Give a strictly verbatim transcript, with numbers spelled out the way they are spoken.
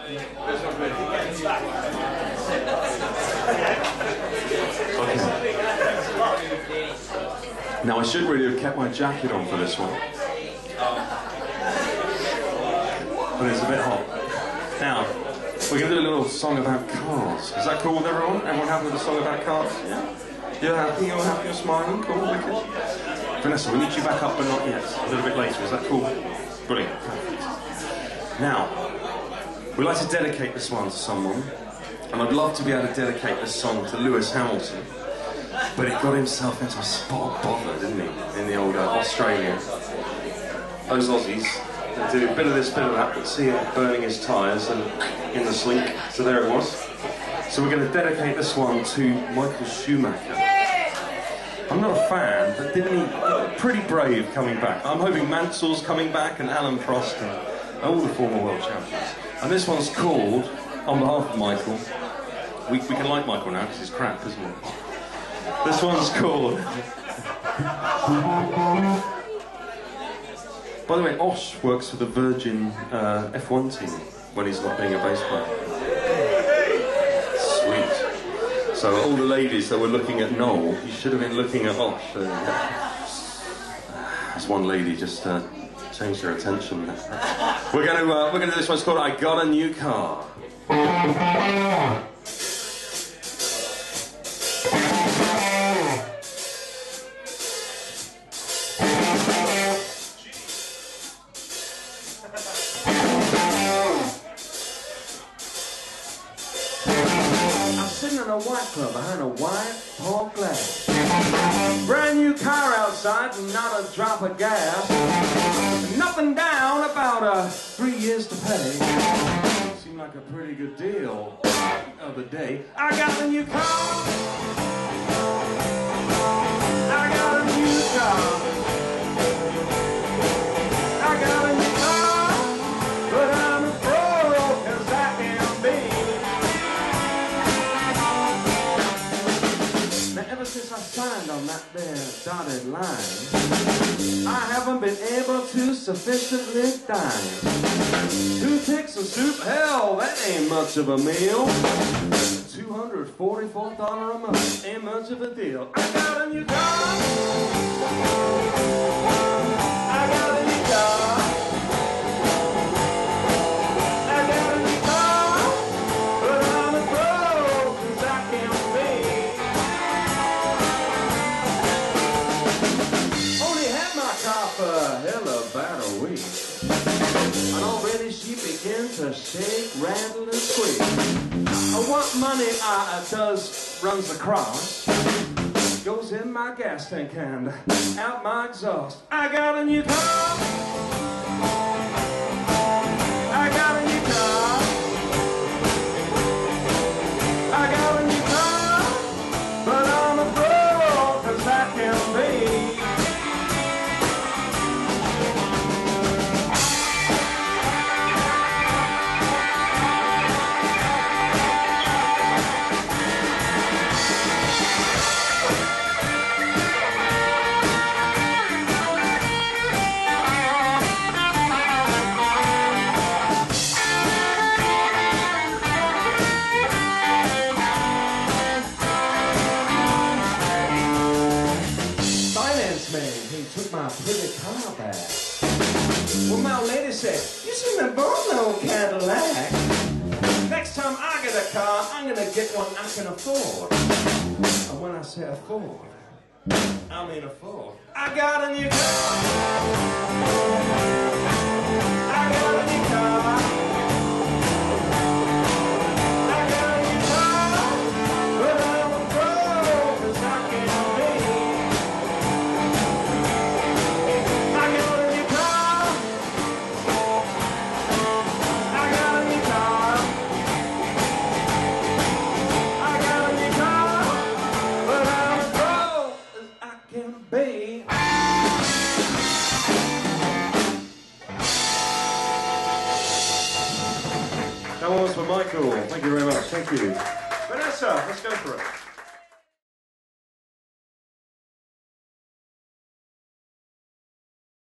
Now I should really have kept my jacket on for this one, but it's a bit hot. Now, we're going to do a little song about cars. Is that cool with everyone? Everyone happy with a song about cars? Yeah? You're happy, you're happy, you're smiling? Cool, wicked. Vanessa, we need you back up, but not yet. A little bit later, is that cool? Brilliant, perfect. Now, we'd like to dedicate this one to someone, and I'd love to be able to dedicate this song to Lewis Hamilton, but he got himself into a spot of bother, didn't he, in the old uh, Australia. Those Aussies, they do a bit of this, bit of that, but see him burning his tyres and in the slink, so there it was. So we're going to dedicate this one to Michael Schumacher. I'm not a fan, but didn't he, pretty brave coming back. I'm hoping Mansell's coming back and Alan Prost and all the former world champions. And this one's called, on behalf of Michael, we, we can like Michael now because he's crap, isn't it? This one's called... By the way, Osh works for the Virgin uh, F one team when he's not being a bass player. Sweet. So all the ladies that were looking at Noel, you should have been looking at Osh. Uh, There's one lady just uh, changed her attention. We're going to uh, we're going to do this one. It's called "I Got a New Car." Sitting in a white club behind a white tall glass. Brand new car outside and not a drop of gas. Nothing down, about uh, three years to pay. Seemed like a pretty good deal the other day. I got a new car. I got a new car. I got a new car, but I'm as broke as I can be. Ever since I signed on that there dotted line, I haven't been able to sufficiently dine. Two ticks of soup, hell, that ain't much of a meal. two hundred forty-four dollars a month, ain't much of a deal. I got a new car. I got a new car. I got a new car, but I'm as broke as I can be. For hell about a week, and already she began to shake, rattle, and squeak. Uh, what money uh, does runs across goes in my gas tank and out my exhaust. I got a new car. I got a new car. I got a new car, but I'm as broke as I can be. He took my pretty car back. Well, my lady said, "You shouldn't have bought no Cadillac. Next time I get a car, I'm gonna get one I can afford." And when I say afford, I mean afford. I got a new car. I got a new car. I got a new car, but I'm as broke as I can be. That one was for Michael. Thank you very much. Thank you. Vanessa, let's go for it.